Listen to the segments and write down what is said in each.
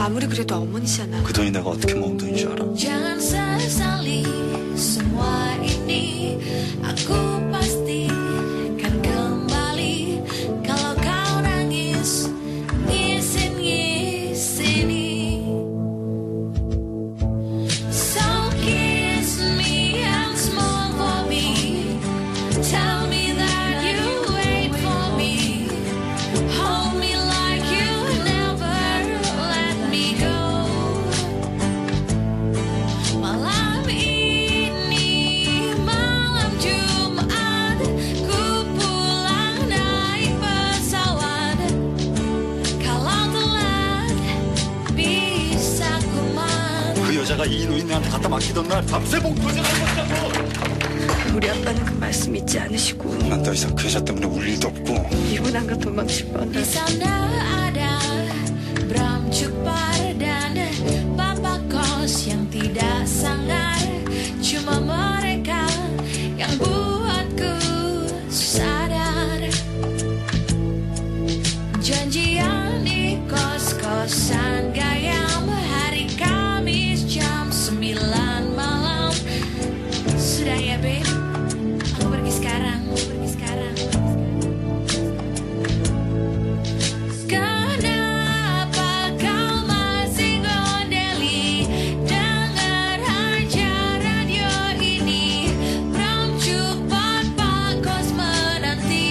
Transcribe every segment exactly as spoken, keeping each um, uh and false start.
아무리 그래도 어머니잖아. 그 돈이 내가 어떻게 모은 돈인 줄 알아? Jangan sesali semua ini. Aku pasti kan kembali kalau kau nangis ngisin-ngisini. So kiss me and smile for me. Tell me that you wait for me. Hold me like you never let me go. Malam ini malam Jumat, ku pulang naik pesawat. Kalau telat bisa ku mati. 그 여자가 이 노인네한테 갖다 맡기던 날 밤새 목도전을 했다고. 우리 아빠는 그 말씀 잊지 않으시고 난 더 이상 그 여자 때문에 울 일도 없고. 이혼한가 도망칠 뻔한. Di sana ada Bram Cukpar dan Papa Kos yang tidak sangar. Cuma mereka yang buatku sadar. Janjian di kos-kosan Gayam hari Kamis jam sembilan malam. Sudah ya, babe? Aku pergi sekarang, aku pergi sekarang. Kenapa kau masih ngondeli? Dengar aja radio ini. Bram Cukpar Pak Kos menanti.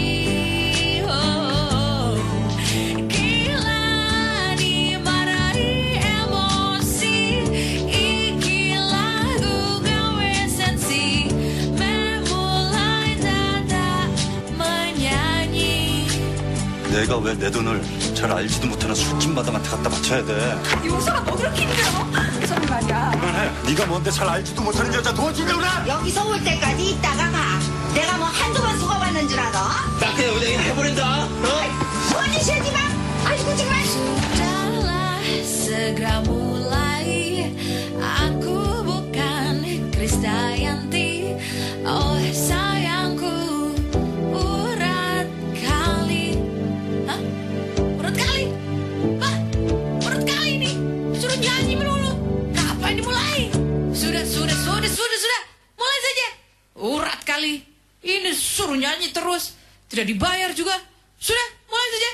Oh, gila dimarahi emosi. Iki lagu gawe sensi. Memulai tata menyanyi. 내가 왜 내 돈을 잘 알지도 못하는 술집 마담한테 갖다 바쳐야 돼? 용서가 뭐 그렇게 힘들어? 저는 말이야. 그만해. 네가 뭔데 잘 알지도 못하는 여자 도와주려고 그래? 여기서 올 때까지 있다가 가. 내가 뭐 한두 번 속아봤는 줄 알아? 나 그냥 그냥 해버린다. 어? 손이 세지 마. 아이고 정말. Sudahlah, segera mulai. Aku bukan Krisdayanti. Oh sayangku, urat kali. Hah? Urat kali? Hah? Urat kali nih? Suruh nyanyi melulu. Kapan dimulai? Sudah, sudah, sudah, sudah, sudah. Mulai saja. Urat kali. Ini suruh nyanyi terus. Tidak dibayar juga. Sudah, mulai saja.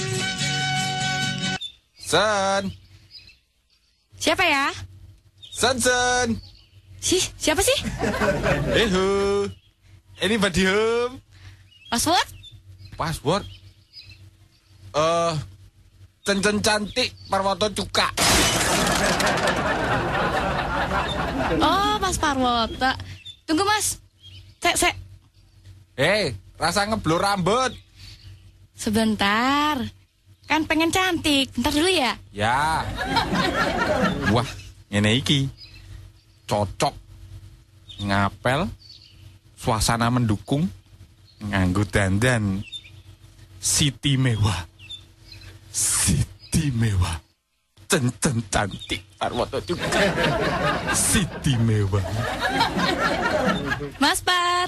Sen, Siapa ya? Sen, Sen. Sih, siapa sih? Hello. Anybody home? Password? Password? Eh, Cen-cen cantik Parwoto Cuka. Oh, Mas Parwota. Tunggu, Mas. Sek, sek. Hei, rasa ngeblur rambut. Sebentar. Kan pengen cantik. Bentar dulu ya. Ya. Wah, ngene iki. Cocok. Ngapel. Suasana mendukung. Nganggo dandan. Siti mewah. Siti mewah. Cen-cen cantik Parwoto juga. Siti mewah. Mas Par.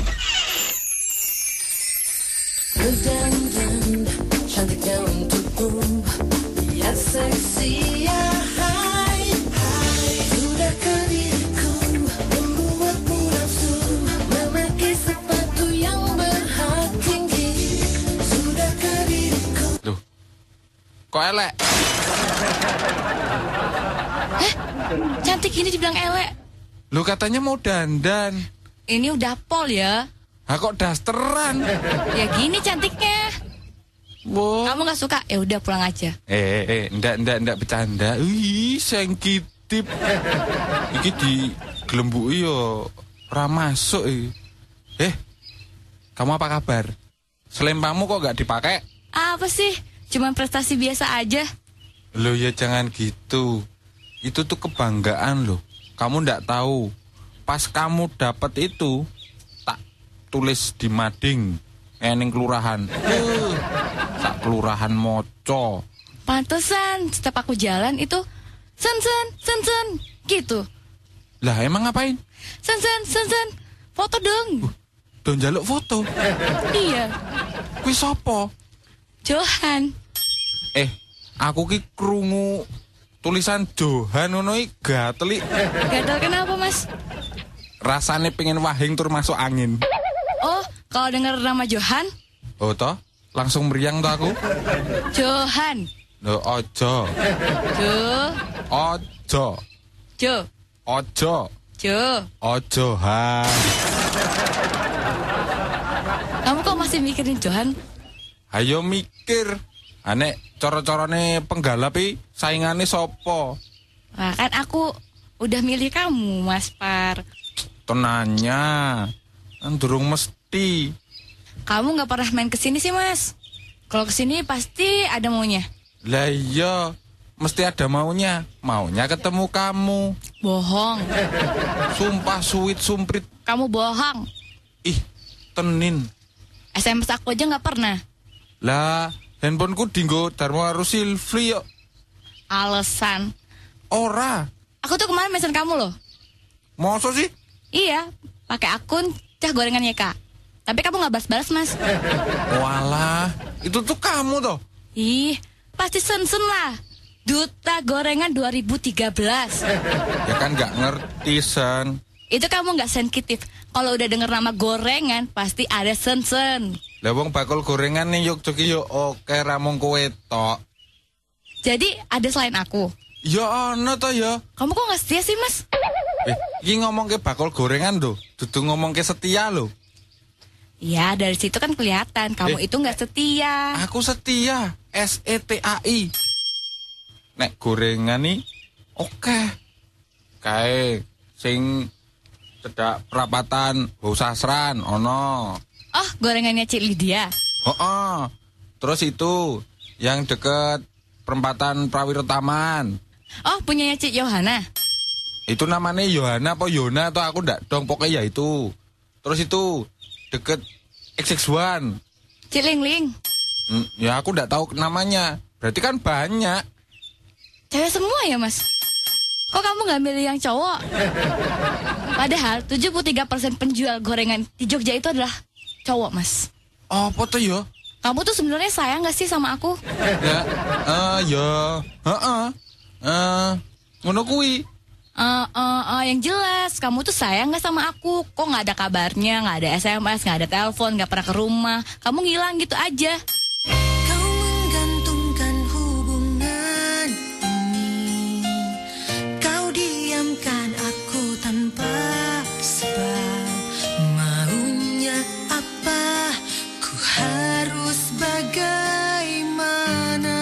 Berdandan cantiknya untukku, biar seksi ya. Hai, hai, sudahkah diriku membuatmu nafsu memakai sepatu yang berhak tinggi? Sudahkah diriku? Loh, kok elek? Eh, cantik gini dibilang elek. Lu katanya mau dandan. Ini udah pol ya. Ah kok dasteran? Ya gini cantiknya. Wow. Kamu gak suka? Ya udah pulang aja. Eh, eh, eh, ndak, ndak, ndak bercanda. Wih, sensitif. Iki di gelembui yo ora masuk eh. Eh, kamu apa kabar? Selempangmu kok gak dipakai? Apa sih? Cuman prestasi biasa aja. Loh ya jangan gitu. Itu tuh kebanggaan loh. Kamu ndak tahu. Pas kamu dapat itu, tak tulis di mading. Ening kelurahan. Uh, sak kelurahan moco. Pantesan setiap aku jalan itu sen sen sen sen gitu. Lah emang ngapain? Sen sen sen sen foto dong. Uh, don jaluk foto. Iya. Kuwi sapa? Johan. Eh, aku ki krungu tulisan Johan ngono iki gatel iki. Gatel kenapa, Mas? Rasane pengen wahing tur masuk angin. Oh, kalau dengar nama Johan, Oh toh, langsung meriang tuh aku. Johan. Loh, ojo. Jo, Ojo. Jo, Ojo. Jo. Ojo, ha. Kamu kok masih mikirin Johan? Ayo mikir. Ane coro-corone penggalapi saingane sopo? Nah, kan aku udah milih kamu, Mas Par. Tenanya. Kan durung mesti. Kamu nggak pernah main kesini sih, Mas. Kalau kesini pasti ada maunya. Lah iya, mesti ada maunya. Maunya ketemu kamu. Bohong. Sumpah suwit sumprit. Kamu bohong. Ih, tenin. S M S aku aja nggak pernah. Lah, handphoneku dinggo Dharma karo Silvi yo. Alasan. Ora. Aku tuh kemarin mesen kamu loh. Masa sih? Iya, pakai akun cah gorengan Y K. Tapi kamu nggak balas-balas, Mas. Walah, itu tuh kamu toh. Ih, pasti sensen lah. Duta Gorengan dua ribu tiga belas. Ya kan nggak ngerti, Sen. Itu kamu nggak sensitif. Kalau udah denger nama gorengan, pasti ada sensen. Lah wong bakul gorengan nih yuk joki yo oke ramong kowe tok. Jadi ada selain aku. Ya ono toh ya. Kamu kok nggak setia sih, Mas? Eh, iki ngomong ke bakul gorengan tuh, dudu ngomong ke setia lo. Ya, dari situ kan kelihatan kamu Eh. itu nggak setia. Aku setia, S E T A I. Nek gorengan nih, oke. Kae sing cedak perapatan bau sasran, ono. Oh, gorengannya Cik Lydia. Oh, oh. Terus itu yang deket perempatan Prawiro Taman. Oh, punyanya Cik Yohana. Itu namanya Yohana apa Yona atau aku ndak dong pokoknya ya itu. Terus itu deket X X one. Cik Ling Ling. Hmm, ya aku ndak tahu namanya. Berarti kan banyak. Cewek semua ya, Mas? Kok kamu nggak milih yang cowok? Padahal tujuh puluh tiga persen penjual gorengan di Jogja itu adalah cowok, Mas. Apa tuh ya? Kamu tuh sebenarnya sayang gak sih sama aku? Ya, eh ya, heeh. Eh, ngono kuwi. Eh, eh, eh, yang jelas, kamu tuh sayang gak sama aku? Kok gak ada kabarnya, gak ada S M S, gak ada telepon, gak pernah ke rumah. Kamu ngilang gitu aja. Kau menggantungkan hubungan ini. Kau diamkan aku tanpa sebab. Maunya apa? Ku harus bagaimana?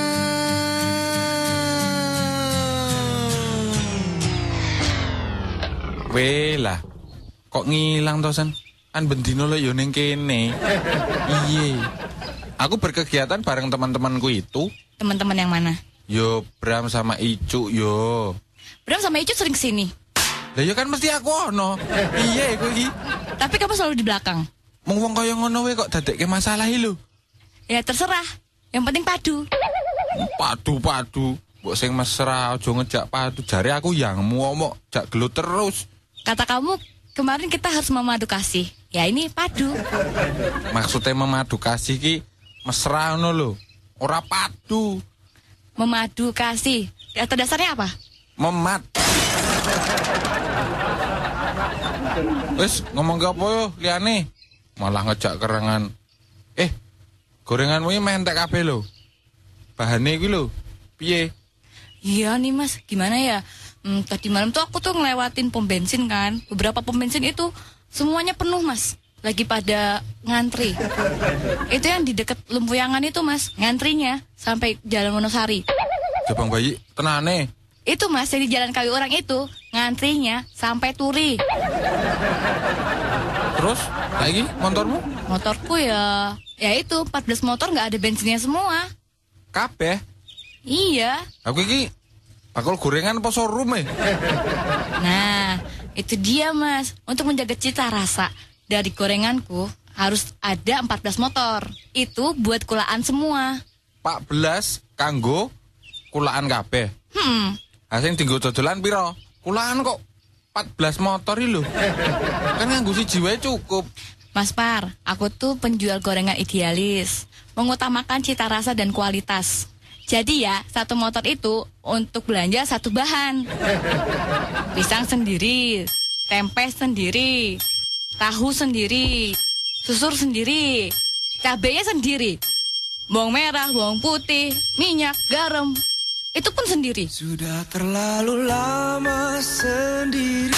Weh lah, kok ngilang toh San? Kan bendino lo yo ning kene. Iye. Aku berkegiatan bareng teman-temanku itu. Teman-teman yang mana? Yo Bram sama Icu yo. Bram sama Icu sering kesini. Lah yo kan mesti aku ono. Iye kowe iki. Tapi kamu selalu di belakang. Mung wong kaya ngono wae kok dadekke masalah iki lho. Ya terserah. Yang penting padu. Padu-padu. Mbok sing mesra aja ngejak padu. Jare aku yang ngomong jak gelut terus. Kata kamu, kemarin kita harus memadu kasih. Ya ini padu. Maksudnya memadu kasih ki mesra ngono lho. Ora padu. Memadu kasih. Kata dasarnya apa? Memat. Wes ngomong ke apa yo liyane? Malah ngejak kerengan. Eh, gorenganmu iki mentek kabeh lho. Bahane iki lho. Piye? Iya nih Mas, gimana ya? Hmm, tadi malam tuh aku tuh ngelewatin pom bensin kan. Beberapa pom bensin itu semuanya penuh Mas. Lagi pada ngantri. Itu yang di deket Lempuyangan itu Mas. Ngantrinya sampai Jalan Wonosari. Jabang bayi tenane. Itu Mas, yang di Jalan Kawi Orang itu ngantrinya sampai Turi. Terus lagi motormu? Motorku ya, ya itu empat belas motor nggak ada bensinnya semua. Kabeh. Iya. Aku iki bakul gorengan apa showroom e? Nah, itu dia Mas. Untuk menjaga cita rasa dari gorenganku harus ada empat belas motor. Itu buat kulaan semua. empat belas kanggo kulaan kabeh. Hmm, Ha sing dienggo dodolan piro? Kulaan kok empat belas motor iki lho. Kan nganggo siji wae cukup. Mas Par, aku tuh penjual gorengan idealis. Mengutamakan cita rasa dan kualitas. Jadi ya, satu motor itu untuk belanja satu bahan. Pisang sendiri, tempe sendiri, tahu sendiri, susur sendiri, cabenya sendiri, bawang merah, bawang putih, minyak, garam, itu pun sendiri. Sudah terlalu lama sendiri.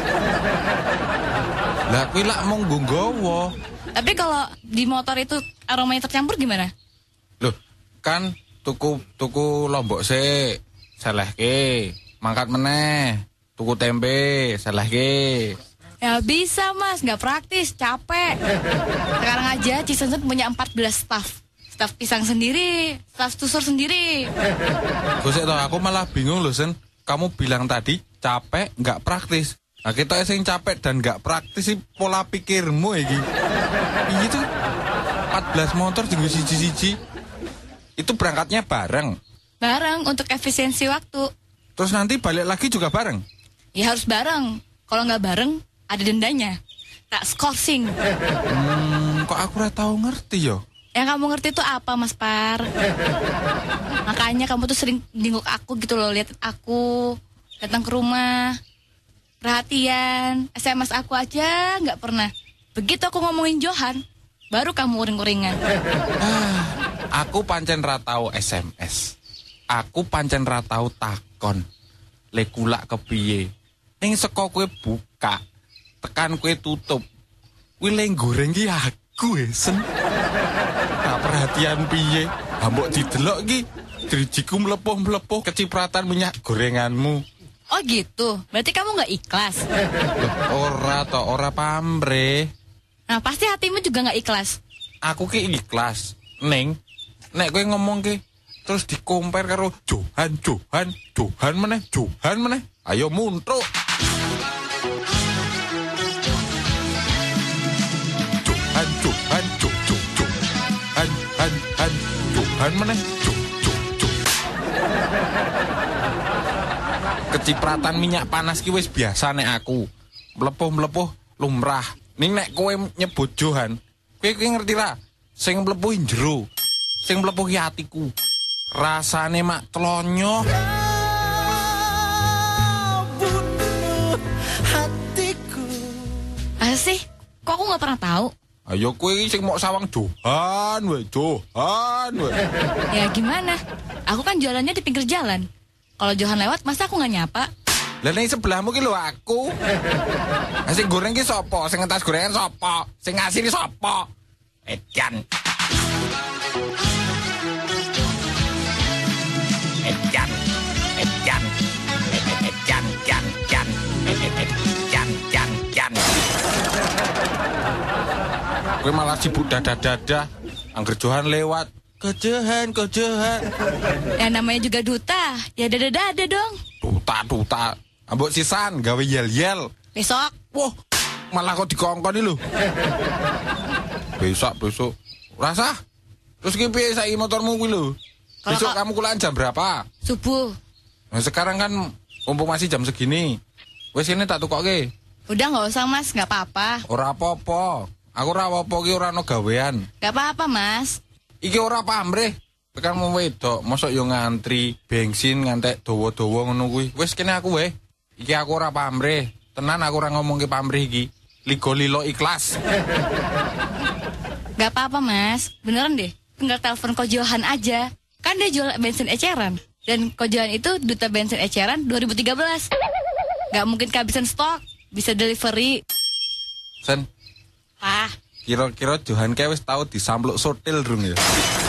Lah kuwi lak mung nggowo. Tapi kalau di motor itu aromanya tercampur gimana? Loh, kan tuku tuku lombok sik, selehke, mangkat meneh, tuku tempe, selehke. Ya bisa mas, nggak praktis, capek. Sekarang aja Cisensen punya empat belas staf. Staf pisang sendiri, staf susur sendiri. Gosek toh, aku malah bingung loh Sen. Kamu bilang tadi capek, nggak praktis. Nah kita sing capek dan nggak praktis sih pola pikirmu iki. Iya tuh, empat belas motor tinggal siji-siji. Itu berangkatnya bareng. Bareng untuk efisiensi waktu. Terus nanti balik lagi juga bareng. Ya harus bareng. Kalau nggak bareng, ada dendanya. Tak skorsing. Hmm, kok aku ora tahu ngerti yo. Yang kamu ngerti itu apa Mas Par? Makanya kamu tuh sering jenguk aku gitu loh, liatin aku, datang ke rumah, perhatian, S M S aku aja nggak pernah. Begitu aku ngomongin Johan, baru kamu uring-uringan. Aku pancen ra tau S M S. Aku pancen ra tau takon. Le kulak kepiye? Ning saka kowe buka, tekan kowe tutup. Kuwi le goreng ki aku esen. Tak perhatian piye? Ambok didelok ki, drijiku melepuh-melepuh kecipratan minyak gorenganmu. Oh gitu, berarti kamu nggak ikhlas. Loh, ora to, ora pamrih. Nah pasti hatimu juga nggak ikhlas. Aku ki ikhlas. Ning, nek kowe ngomong ki terus dikompar karo Johan, Johan, Johan meneh, Johan meneh. Ayo muntuk. Johan, Johan, jo, jo, jo. Han, han, han, Johan meneh, jo, jo, jo. Kecipratan minyak panas ki wis biasa nek aku. Melepuh-melepuh lumrah. Ning nek kowe nyebut Johan, kowe ki ngerti ra? Sing mlepuh njero, sing mlepuh ki atiku. Rasane mak tlonyo. Hatiku. Ah sih, kok aku nggak pernah tahu? Ayo kowe iki sing mok sawang Johan we, Johan we. Ya gimana? Aku kan jualannya di pinggir jalan. Kalau Johan lewat, masa aku nggak nyapa? Lah ning sebelahmu ki lho aku. Lah sing goreng ki sapa? Sing ngetas gorengan sapa? Sing ngasih ki sapa? Edian. Edian. Edian. Edian, jan, jan. Jan, jan, jan. Kowe malah sibuk dadah-dadah. Angger Johan lewat. Kejohan, kejohan. Ya namanya juga duta, ya dada-dada dong. Duta, duta. Ambok sisan gawe yel-yel. Besok. Wah, malah kok dikongkoni lho. Besok, besok. Rasa? Terus ki piye saiki motormu kuwi lho? Kalau Besok kok- kamu kulaan jam berapa? Subuh. Nah, sekarang kan mumpung masih jam segini. Wes ini tak tukokke. Udah nggak usah mas, nggak apa-apa. Ora apa-apa. Aku ora apa-apa ki ora ono gawean. Nggak apa-apa mas. Iki ora pamrih. Tekan mau wedok, mosok yo ngantri bensin ngantek dawa-dawa ngono kuwi. Wes kene aku wae. Iki aku ora pamrih. Tenan aku ora ngomong ki pamrih iki. Ligo lilo ikhlas. Nggak apa-apa mas. Beneran deh. Tinggal telepon Ko Johan aja. Kan dia jual bensin eceran. Dan Ko Johan itu duta bensin eceran dua ribu tiga belas. Nggak mungkin kehabisan stok. Bisa delivery. Sen, Ah, kira-kira Johan kae wis tau disampluk sotil rung ya.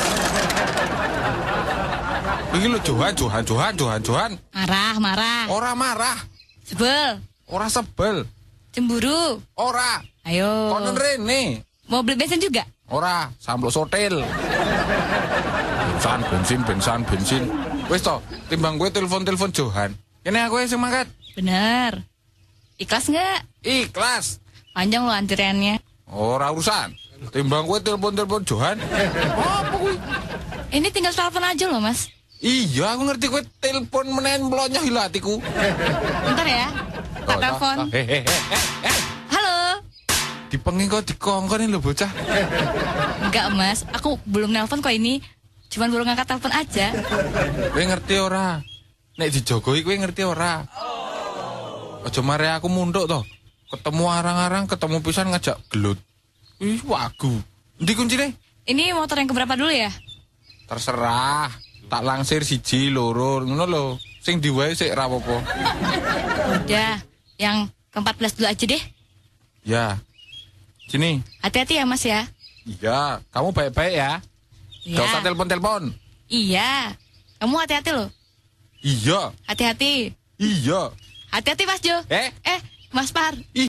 Iki lho Johan, Johan, Johan, Johan, Johan. marah, marah. Ora marah, Sebel. ora sebel, Cemburu. ora. Ayo. Konon rene. Mau beli bensin juga? Ora, sampluk sotil. Bensin, bensin, bensin, bensin. Wis to, timbang gue telepon-telepon Johan. Kene aku sing mangkat. Bener. Ikhlas nggak? Ikhlas. Panjang loh antriannya. Ora urusan. Timbang gue telepon-telepon Johan. Apa kuwi? Ini tinggal telepon aja loh mas. Iya, aku ngerti kowe telepon menen mlonyoh lho atiku. Bentar ya. Tak telepon. Hehehe. Halo. Dipengen kok dikongkon lho bocah. Enggak mas, aku belum nelpon kok ini. Cuman baru ngangkat telepon aja. Kowe ngerti ora? Nek dijogoi kowe ngerti ora? Aja mare aku munduk to. Ketemu arang-arang, ketemu pisan ngajak gelut. Ih, wagu. Endi kuncine? Ini motor yang keberapa dulu ya? Terserah. Tak langsir siji, loro, ngono lho. Sing diwae sik ra apa-apa. Udah, yang keempat belas dulu aja deh. Ya. Sini. Hati-hati ya Mas ya. Iya, kamu baik-baik ya. Iya. Gak usah telepon-telepon. Iya. Kamu hati-hati loh. Iya. Hati-hati. Iya. Hati-hati Mas Jo. Eh? Eh, Mas Par. Ih.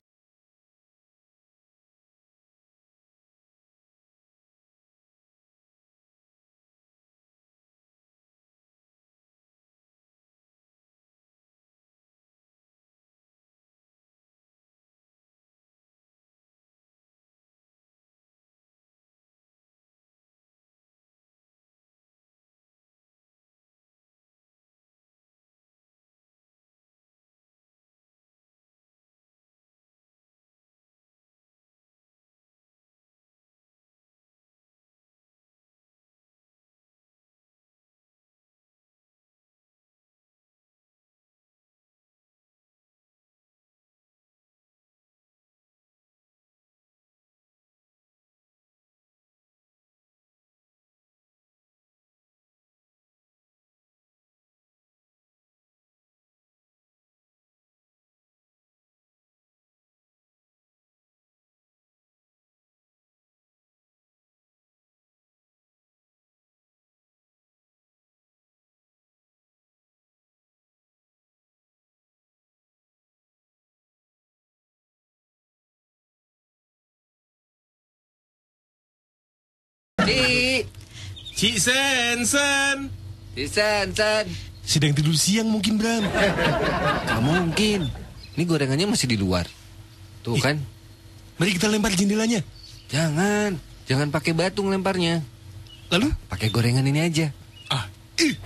Cik. Cik Sen, Sen. Cik Sen, Sen. Sedang tidur siang mungkin, Bram. Gak mungkin. Ini gorengannya masih di luar. Tuh Ih. kan. Mari kita lempar jendelanya. Jangan. Jangan pakai batu lemparnya. Lalu? Pakai gorengan ini aja. Ah, ih.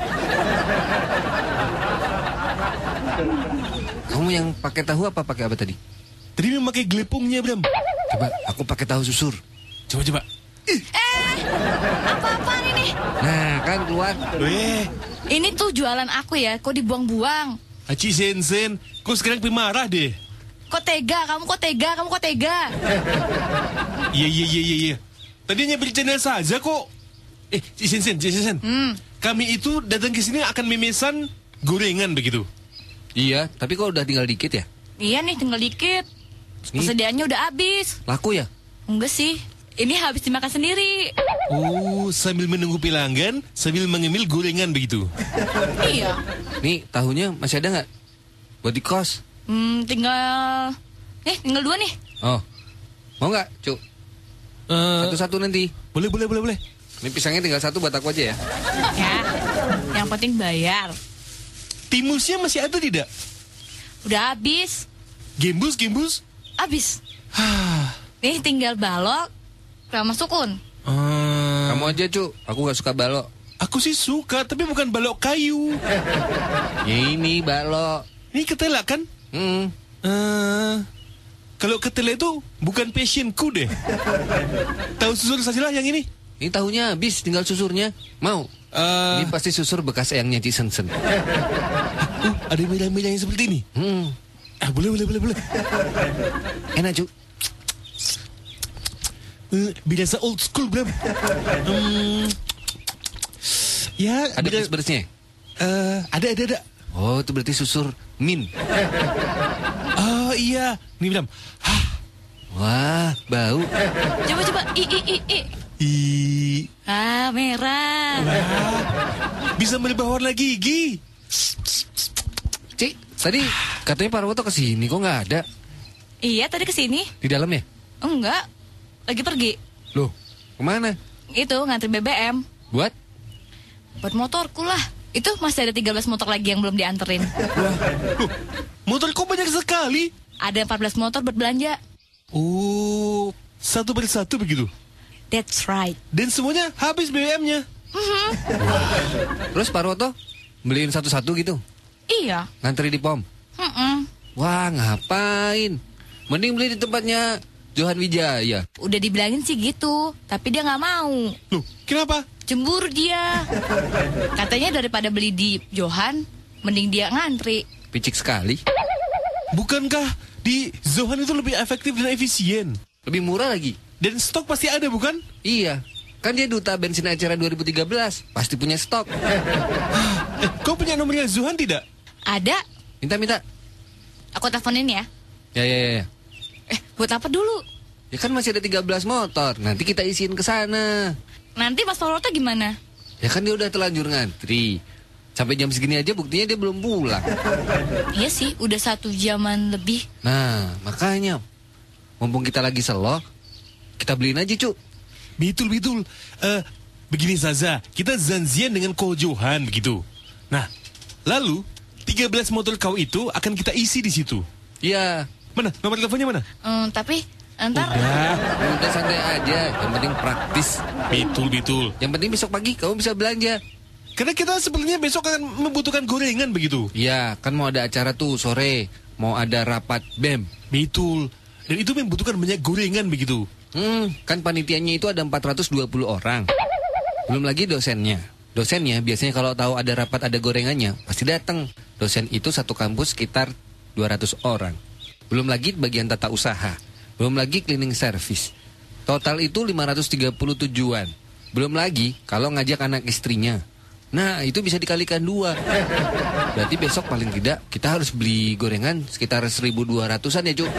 Kamu yang pakai tahu apa pakai apa tadi? Tadi memakai gelepungnya, Bram. Coba aku pakai tahu susur. Coba, coba. Apa-apaan ini? Nah, kan keluar. Weh, Ini tuh jualan aku ya, kok dibuang-buang? Haji Sen, Sen. Kau sekarang pemarah deh. Kok tega? Kamu kok tega? Kamu kok tega? Iya, iya, iya, iya, iya. Tadi hanya bercanda saja kok. Eh, Cik Sen, Sen, Cik Sen, Sen. Hmm. Kami itu datang ke sini akan memesan gorengan begitu. Iya, tapi kok udah tinggal dikit ya? Iya nih, tinggal dikit. Nih. Persediaannya udah habis. Laku ya? Enggak sih. Ini habis dimakan sendiri. Oh, sambil menunggu pelanggan, sambil mengemil gorengan begitu. Iya. Nih, tahunya masih ada nggak? Buat di kos. Hmm, tinggal... Eh, tinggal dua nih. Oh, mau nggak, Cuk? Eh, Satu-satu nanti. boleh, boleh, boleh, boleh. Ini pisangnya tinggal satu buat aku aja ya. Ya, yang penting bayar. Timusnya masih ada tidak? Udah habis. Gembus, gembus. Habis. Nih, tinggal balok sama sukun. Eh, Kamu aja, Cuk. Aku nggak suka balok. aku sih suka, tapi bukan balok kayu. Ya ini balok. Ini ketela kan? Hmm. Eh, kalau ketela itu bukan passionku deh. Tahu susur sajalah yang ini. Ini tahunya habis, tinggal susurnya. Mau? Eh, Ini pasti susur bekas eyangnya Ci Sen Sen. uh, ada merah-merah yang seperti ini. Hmm. Ah, boleh, boleh, boleh, boleh. Enak, Cuk. Uh, biasa old school, Bram. Hmm, ya, Ada beda- beres-beresnya? Eh, ada, ada, ada. Oh, itu berarti susur min. Oh iya, nih Bram. Hah, Wah, bau. Coba-coba. I, i, i, i. i, Ah, merah. bisa merubah warna gigi. Cik, tadi katanya Pak Rawoto kesini, kok nggak ada? Iya, tadi kesini. Di dalam ya? Enggak. Lagi pergi. Loh, kemana? Itu, ngantri B B M. Buat? Buat motorku lah. Itu masih ada tiga belas motor lagi yang belum dianterin. Loh, motor kok banyak sekali? Ada empat belas motor buat belanja. Oh, satu persatu begitu. That's right. Dan semuanya habis B B M-nya. Terus Pak Rawoto beliin satu-satu gitu? Iya. Ngantri di pom? Mm-mm. Wah, ngapain? Mending beli di tempatnya Johan Wijaya. Udah dibilangin sih gitu, tapi dia nggak mau. Loh, kenapa? Cemburu dia. Katanya daripada beli di Johan, mending dia ngantri. Picik sekali. Bukankah di Zohan itu lebih efektif dan efisien? Lebih murah lagi. Dan stok pasti ada, bukan? Iya. Kan dia duta bensin acara dua ribu tiga belas. Pasti punya stok. Eh, kau punya nomornya Zohan tidak? Ada. Minta, minta. Aku teleponin ya. Ya, ya, ya, ya. Eh, buat apa dulu? Ya kan masih ada tiga belas motor. Nanti kita isiin ke sana. Nanti Mas Parwoto gimana? Ya kan dia udah telanjur ngantri. Sampai jam segini aja buktinya dia belum pulang. Iya sih, udah satu jaman lebih. Nah, makanya. Mumpung kita lagi selo, kita beliin aja, Cuk. Betul, betul. Eh, begini Zaza, kita zanzian dengan Ko Johan begitu. Nah, lalu tiga belas motor kau itu akan kita isi di situ. Iya. Mana? Nomor teleponnya mana? Hmm, tapi ntar Udah. Udah santai aja. Yang penting praktis. Betul, betul. Yang penting besok pagi kamu bisa belanja. Karena kita sebenarnya besok akan membutuhkan gorengan begitu. Iya, kan mau ada acara tuh sore. Mau ada rapat B E M. Betul. Dan itu membutuhkan banyak gorengan begitu. Hmm, kan panitianya itu ada empat ratus dua puluh orang. Belum lagi dosennya. Dosennya biasanya kalau tahu ada rapat ada gorengannya, pasti datang. Dosen itu satu kampus sekitar dua ratus orang. Belum lagi bagian tata usaha. Belum lagi cleaning service. Total itu lima ratus tiga puluh tujuan. Belum lagi kalau ngajak anak istrinya. Nah, itu bisa dikalikan dua. Berarti besok paling tidak kita harus beli gorengan sekitar seribu dua ratusan ya, Cuk.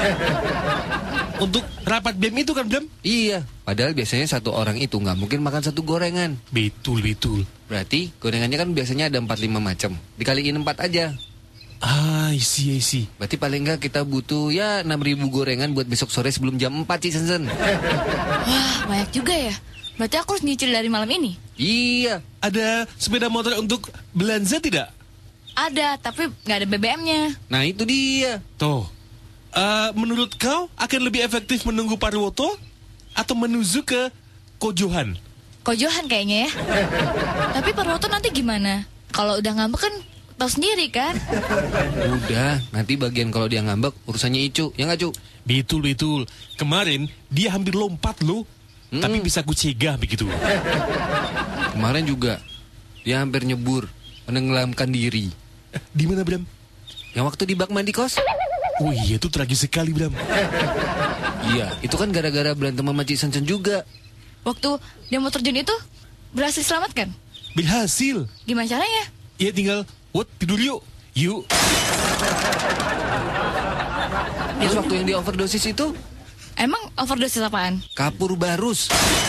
Untuk rapat B E M itu kan, Blam? Iya, padahal biasanya satu orang itu nggak mungkin makan satu gorengan. Betul, betul. Berarti gorengannya kan biasanya ada empat lima macam. Dikaliin empat aja. Ah, isi, isi. Berarti paling nggak kita butuh ya enam ribu gorengan buat besok sore sebelum jam empat sih, Sensen. wah banyak juga ya. Berarti aku harus nyicil dari malam ini. Iya. Ada sepeda motor untuk belanja tidak? Ada, tapi nggak ada B B M-nya. Nah itu dia. Tuh. Eh, menurut kau akan lebih efektif menunggu Parwoto atau menuju ke Ko Johan? Ko Johan kayaknya ya. Tapi Parwoto nanti gimana? Kalau udah ngambek kan tahu sendiri kan. Udah, nanti bagian kalau dia ngambek urusannya Icu, ya nggak, Cu? Betul, betul. Kemarin dia hampir lompat loh. Hmm. Tapi bisa ku cegah begitu. Kemarin juga dia hampir nyebur, menenggelamkan diri. Eh, di mana, Bram? Yang waktu di bak mandi kos? Oh iya, itu tragis sekali, Bram. Iya, itu kan gara-gara berantem sama Cik Sensen juga. Waktu dia mau terjun itu berhasil selamatkan. Berhasil. Gimana caranya? Ya tinggal, what, tidur yuk. Yuk. Terus waktu yang di overdosis itu Emang overdosis apaan? kapur barus.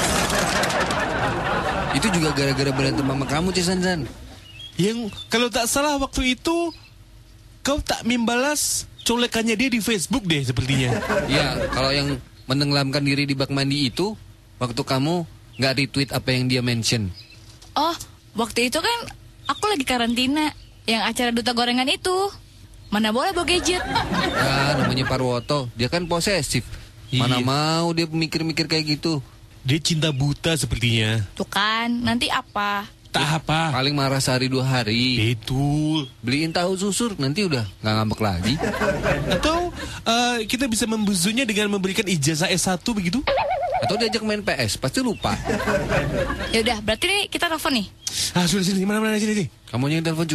Itu juga gara-gara berantem sama kamu, Cik Sensen. Yang kalau tak salah waktu itu kau tak membalas colekannya dia di Facebook deh sepertinya. Iya, kalau yang menenggelamkan diri di bak mandi itu waktu kamu nggak retweet apa yang dia mention. Oh, waktu itu kan aku lagi karantina. Yang acara duta gorengan itu. Mana boleh bawa gadget. Ya, namanya Parwoto, dia kan posesif. Mana Iya. mau dia mikir-mikir kayak gitu. Dia cinta buta sepertinya. Tuh kan, nanti apa? Tak apa. Paling marah sehari dua hari. Betul. Beliin tahu susur, nanti udah nggak ngambek lagi. Atau eh, kita bisa membuzunya dengan memberikan ijazah S satu begitu? Atau diajak main P S, pasti lupa. Ya udah, berarti nih kita telepon nih. Ah, sudah sini, mana-mana sini, sini. Kamu yang telepon, Cu.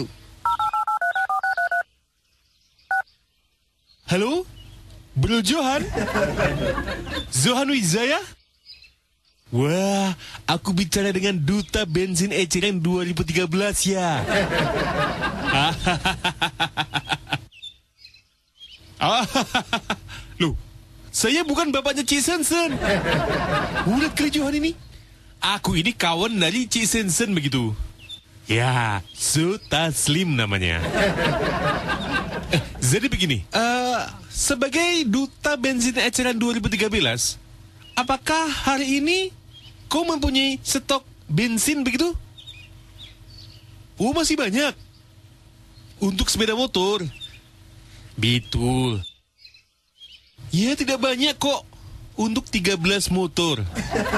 Halo? Bro Johan? Zohan Wijaya? Wah, aku bicara dengan Duta Bensin Eceran dua ribu tiga belas ya. Loh, saya bukan bapaknya Cik Sensen. Udah kali Johan ini. Aku ini kawan dari Cik Sensen begitu. Ya, Su Taslim namanya. Eh, jadi begini, eh, sebagai Duta Bensin Eceran dua ribu tiga belas, apakah hari ini kau mempunyai stok bensin begitu? Oh, masih banyak. Untuk sepeda motor. Betul. Ya, tidak banyak kok. Untuk tiga belas motor.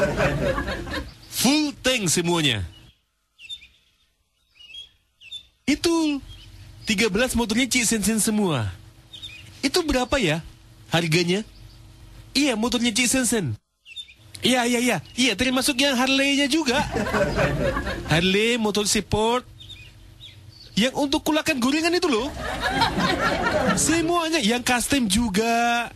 Full tank semuanya. Itu tiga belas motornya Cik Sensen semua. Itu berapa ya harganya? Iya, motornya Cik Sensen. Iya, iya, iya. Iya, termasuk yang Harley-nya juga. Harley, motor sport. Yang untuk kulakan gorengan itu loh. Semuanya, yang custom juga.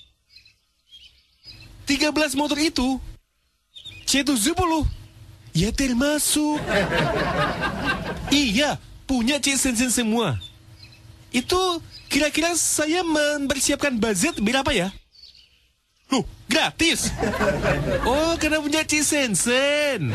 tiga belas motor itu C tujuh puluh ya termasuk. Iya, punya Cik Sensen semua. Itu kira-kira saya mempersiapkan budget berapa ya? Loh, gratis? Oh, karena punya Cik Sensen.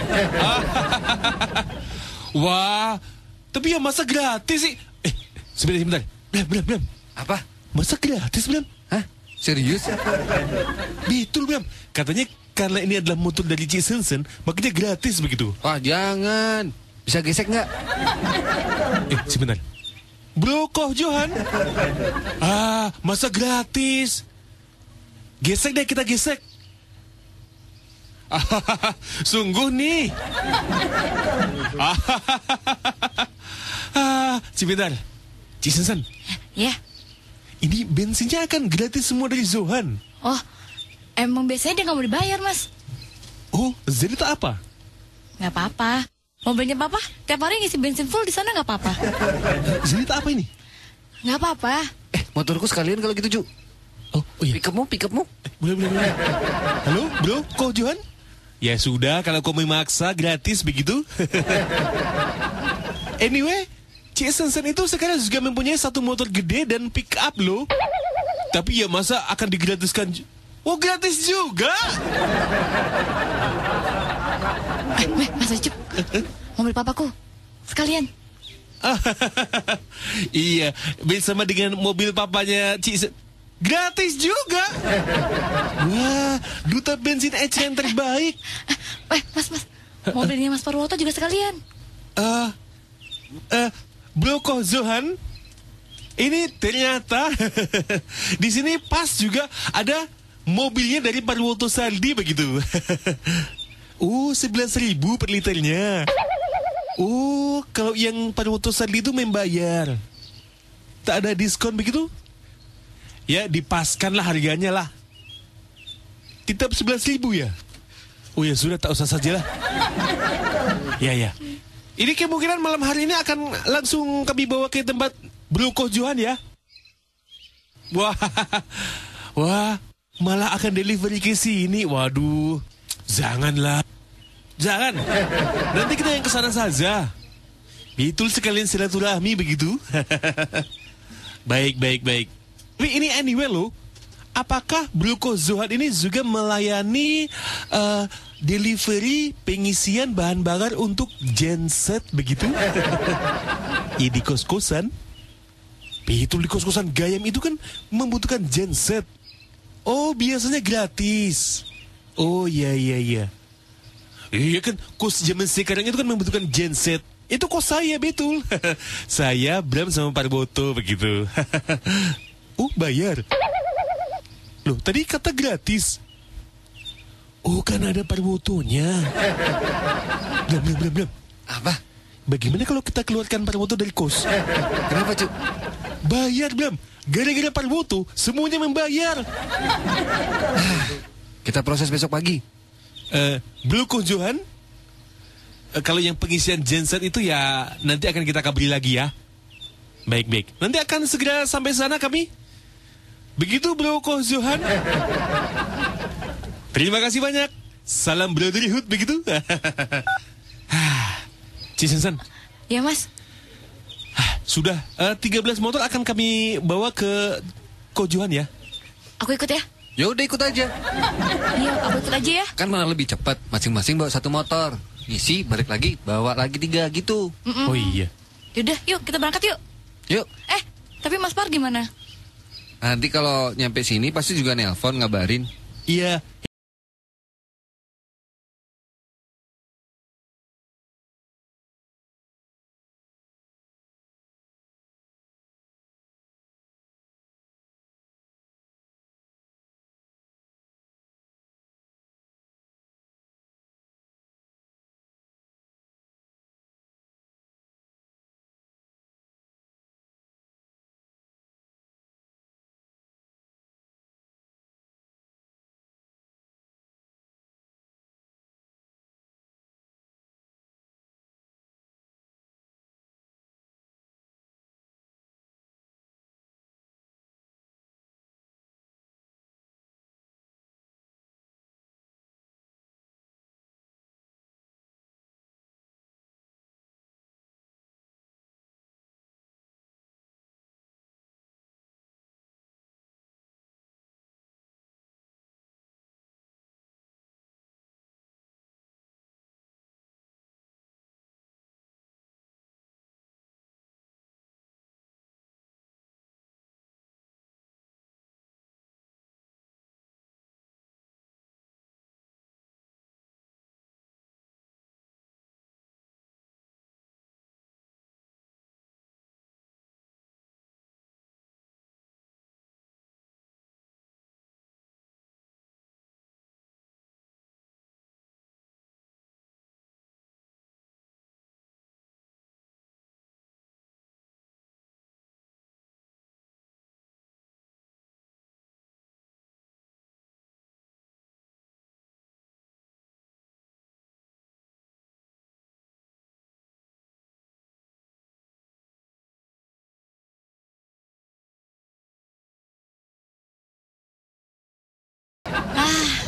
Wah, tapi ya masa gratis sih? Eh, sebentar, sebentar. Bram, Bram, Bram. Apa? Masa gratis, Bram? Hah? Serius? Betul, Bram. Katanya karena ini adalah motor dari Cik Sensen, makanya gratis begitu. Wah, jangan. Bisa gesek nggak? Eh, sebentar. Bro, Koh Johan. Ah, masa gratis? Gesek deh, kita gesek. Ah, sungguh nih. Ah, sebentar. Cik Sensen, Ya. ini bensinnya akan gratis semua dari Zohan. Oh, emang biasanya dia nggak mau dibayar, Mas. Oh, jadi tak apa? Nggak apa-apa. Mobilnya Papa tiap hari ngisi bensin full di sana nggak apa-apa. Jadi tak apa ini? Nggak apa-apa. Eh, motorku sekalian kalau gitu, Ju. Oh, oh iya. Pick upmu, pick upmu. Eh, boleh, boleh, boleh. Halo, bro, Koh Johan? Ya sudah, kalau kau memaksa gratis begitu. Anyway, Cik Sensen itu sekarang juga mempunyai satu motor gede dan pick up loh. Tapi ya masa akan digratiskan? ju- Oh, gratis juga. Eh, eh, Mas Ucup, mobil papaku sekalian. Iya, bersama dengan mobil papanya Cik Sen. Gratis juga. Wah, duta bensin eceran terbaik. Eh, eh, Mas, Mas, mobilnya Mas Parwoto juga sekalian. Eh, eh, Bro Koh Zohan, ini ternyata di sini pas juga ada mobilnya dari Parwoto Saldi begitu. Oh, sebelas ribu per liternya. Oh, kalau yang Parwoto Saldi itu membayar. Tak ada diskon begitu? Ya, dipaskanlah harganya lah. Tetap sebelas ribu ya? Oh ya, sudah, tak usah sajalah. Ya, ya. Ini kemungkinan malam hari ini akan langsung kami bawa ke tempat Bro Koh Johan ya. Wah, wah, malah akan delivery ke sini. Waduh, janganlah. Jangan. Nanti kita yang kesana saja. Betul sekalian silaturahmi begitu. Baik, baik, baik. Tapi ini anyway loh. Apakah Bro Koh Johan ini juga melayani uh, delivery pengisian bahan bakar untuk genset begitu? Ya di kos-kosan. Betul, di kos-kosan Gayam itu kan membutuhkan genset. Oh, biasanya gratis. Oh, iya, iya, iya. Iya kan, kos zaman sekarang itu kan membutuhkan genset. Itu kos saya, betul. Saya, Bram sama Parwoto begitu. Oh, bayar. Loh, tadi kata gratis. Oh, kan ada Parwotonya. Bram, Bram, Bram, Bram. Apa? Bagaimana kalau kita keluarkan Parwoto dari kos? Kenapa, Cu? Bayar, Bram. Gara-gara Parwoto, semuanya membayar. Kita proses besok pagi. Eh, Bro Koh Johan, eh, kalau yang pengisian genset itu ya nanti akan kita kabari lagi ya. Baik-baik. Nanti akan segera sampai sana kami. Begitu Bro Koh Johan. Terima kasih banyak. Salam brotherhood begitu. Cisensan. Ya, Mas. Sudah, eh, tiga belas motor akan kami bawa ke Koh Johan ya. Aku ikut ya. Ya udah ikut aja. Iya, aku ikut aja ya. Kan malah lebih cepat. Masing-masing bawa satu motor. Ngisi, balik lagi, bawa lagi tiga gitu. Mm-mm. Oh iya. Yaudah, yuk kita berangkat yuk. Yuk. Eh, tapi Mas Par gimana? Nanti kalau nyampe sini pasti juga nelpon ngabarin. Iya.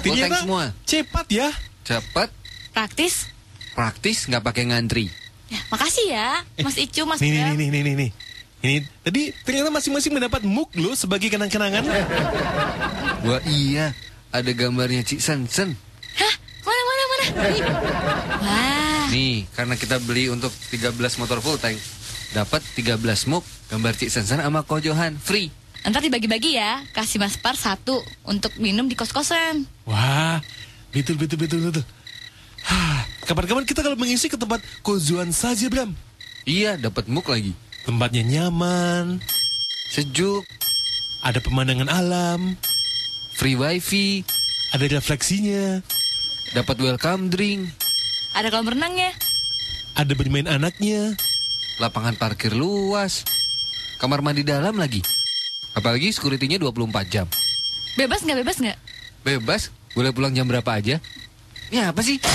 Full tank Ternyata semua. cepat ya. Cepet, Praktis. praktis, nggak pakai ngantri. Ya, makasih ya, Mas Icu, Mas Nih, nih, Bram. nih, nih, nih, nih. Ini tadi ternyata masing-masing mendapat muk loh sebagai kenang-kenangan. Wah iya, ada gambarnya Cik Sensen. Hah? Mana, mana, mana? Nih. Wah, Nih, karena kita beli untuk tiga belas motor full tank, dapat tiga belas muk gambar Cik Sensen sama Ko Johan free. ntar dibagi-bagi ya. Kasih Mas Par satu untuk minum di kos-kosan. Wah, betul, betul, betul, betul. Hah, kapan-kapan kita kalau mengisi ke tempat Kozuan saja, Bram. Iya, dapat muk lagi. Tempatnya nyaman, Sejuk, ada pemandangan alam, free wifi, ada refleksinya, dapat welcome drink, Ada kolam renangnya. ada bermain anaknya. lapangan parkir luas, kamar mandi dalam lagi. Apalagi security-nya dua puluh empat jam. Bebas nggak, bebas nggak? Bebas, boleh pulang jam berapa aja. Ya apa sih?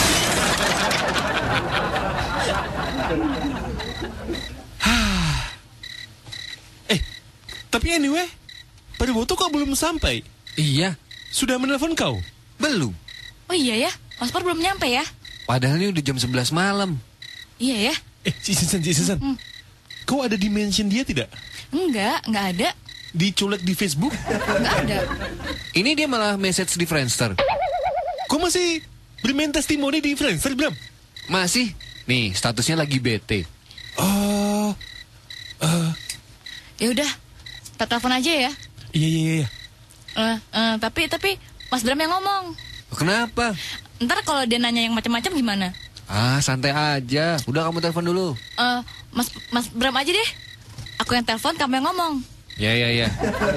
Eh, tapi anyway, Pak Boto kok belum sampai? Iya, Sudah menelpon kau? belum. Oh iya ya, Mas Par belum nyampe ya? Padahal ini udah jam sebelas malam. Iya ya? Eh, si Susan, si Susan. Hmm. Kau ada di mention dia tidak? Enggak, enggak ada. Dicolek di Facebook? Enggak ada. Ini dia malah message di Friendster. Kau masih bermain testimoni di Friendster, Bram? Masih? Nih, statusnya lagi bete. Oh, eh, Ya udah, kita telepon aja ya. iya, iya, iya. Eh, eh, tapi tapi Mas Bram yang ngomong. Kenapa? Ntar kalau dia nanya yang macam-macam gimana? Ah, santai aja. Udah kamu telepon dulu. Eh, Mas Mas Bram aja deh. Aku yang telepon, kamu yang ngomong. Ya, ya, ya.